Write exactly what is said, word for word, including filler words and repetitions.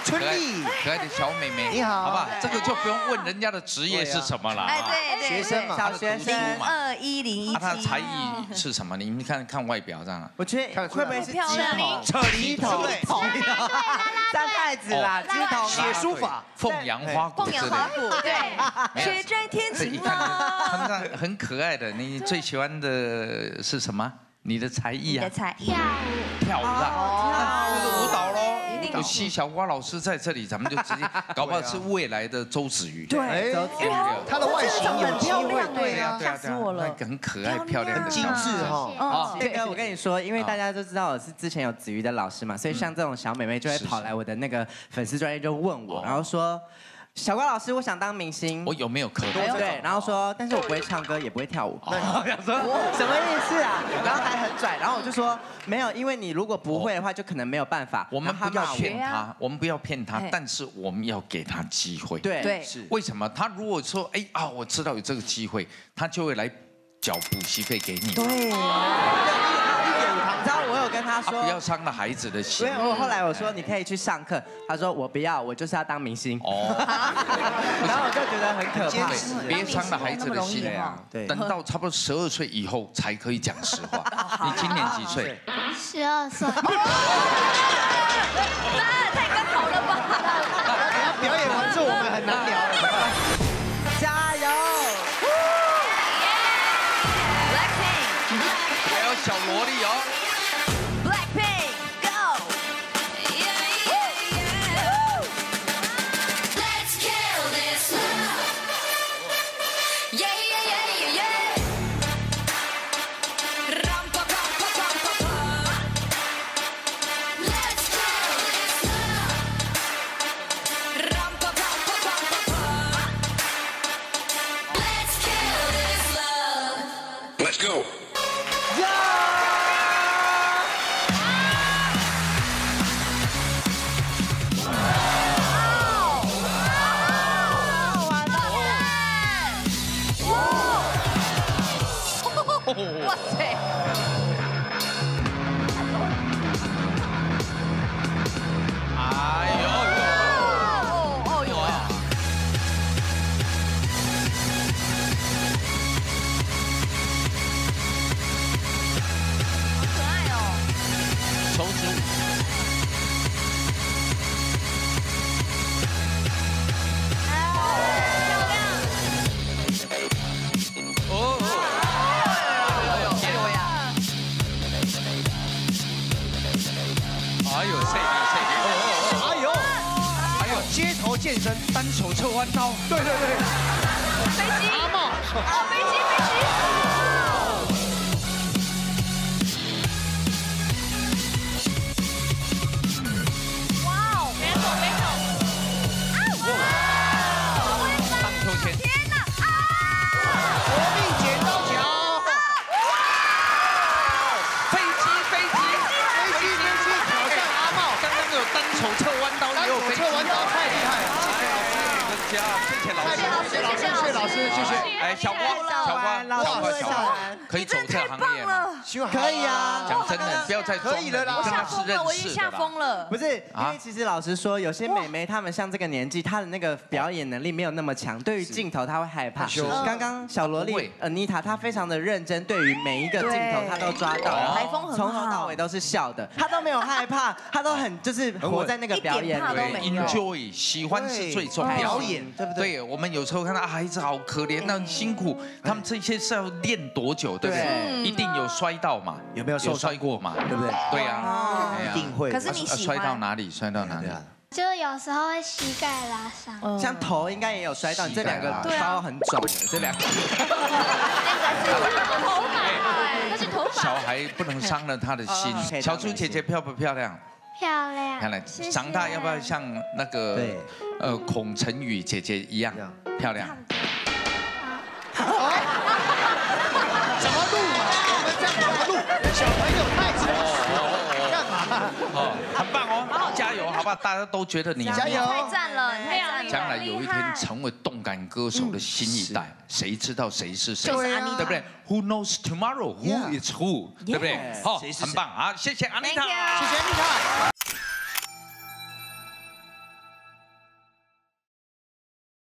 春丽， 可爱的小妹妹， 你好， 好不好？这个就不用问人家的职业是什么了。 哎，对对， 学生嘛， 小学生嘛。 二一零一七。 他的才艺是什么？你们看看外表这样。 我觉得会不会是鸡头？ 扯梨头， 三太子啦，鸡头写书法， 凤阳花鼓之类的。 对，雪在天晴啊。很很很可爱的，你最喜欢的是什么？你的才艺啊？ 你的才跳舞。 跳舞啊，就是舞蹈喽。有西小瓜老师在这里，咱们就直接搞不好是未来的周子瑜。 对， 因为他的外形有机会， 对啊， 吓死我了， 很可爱漂亮， 很精致哈。 哦，这个我跟你说，因为大家都知道我是之前有子瑜的老师嘛，所以像这种小妹妹就会跑来我的那个粉丝专页就问我，然后说。小瓜老师，我想当明星， 我有没有可能？ 对，然后说，但是我不会唱歌，也不会跳舞。我想说什么意思啊？然后还很拽，然后我就说没有，因为你如果不会的话，就可能没有办法。 我们不要骗他，我们不要骗他，但是我们要给他机会。 对对， 是为什么？他如果说哎啊，我知道有这个机会，他就会来缴补习费给你。 对。你知道我有跟他说， 不要伤了孩子的心。 所以我后来我说你可以去上课，他说我不要，我就是要当明星。哦。然后我就觉得很可怕， 别伤了孩子的心啊。对。等到差不多十二岁以后才可以讲实话。你今年几岁？ 十二岁。 太刚好了吧？ 表演完之后我们很难聊。 加油 ！Blackpink， 还有小萝莉哦。 Let's go. 哇塞！ 哎呦！ 哦哦有啊！好可爱哦！ 手指舞。 漂亮！哦！ 哎呦，谁谁？ 哎呦，还有街头健身， 单手侧弯刀。 对对对。 飞机。 阿茂。 哦，飞机飞机。哇哦，没手没手。哇！ 荡秋千。 天哪！啊！ 国民剪刀脚。 飞机飞机飞机飞机挑战阿茂， 刚刚有单手侧弯刀，也有飞机。 侧弯刀太厉害了，谢谢老师。 谢谢老师， 谢谢老师，谢谢老师，谢谢。 哎，小瓜，小瓜，小瓜，小瓜，可以走这行业吗？ 希望可以啊。 讲真的，不要再可以了啦， 我吓疯了，我已经吓疯了。 不是，因为其实老实说，有些美眉她们像这个年纪，她的那个表演能力没有那么强，对于镜头她会害怕。刚刚小萝莉 Anita 她非常的认真，对于每一个镜头她都抓到， 台风很好， 从头到尾都是笑的，她都没有害怕，她都很就是活在那个表演里 ，enjoy， 喜欢是最重要。 表演对不对？ 对，我们有时候看到孩子好可怜，那很辛苦，他们这些是要练多久，对不对？一定有摔到嘛？ 有没有有摔过嘛？ 对不对？ 对呀， 一定会。 可是你喜欢摔到哪里？摔到哪里？ 就有时候会膝盖拉伤， 像头应该也有摔到，这两个包很肿的，这两个。 头发，那是头发。 小孩不能伤了他的心。小猪姐姐漂不漂亮？ 漂亮。 看来长大要不要像那个呃孔晨宇姐姐一样漂亮？ 怎么录？我们这样怎么录？小朋友太吵了，干嘛？ 哦，很棒哦，加油，好不好？大家都觉得你加油， 太赞了，太赞了。 将来有一天成为动感歌手的新一代，谁知道谁是谁？ 就是安妮， 对不对 ？Who knows tomorrow? Who is who？ 对不对？好，很棒啊！谢谢安妮塔， 谢谢。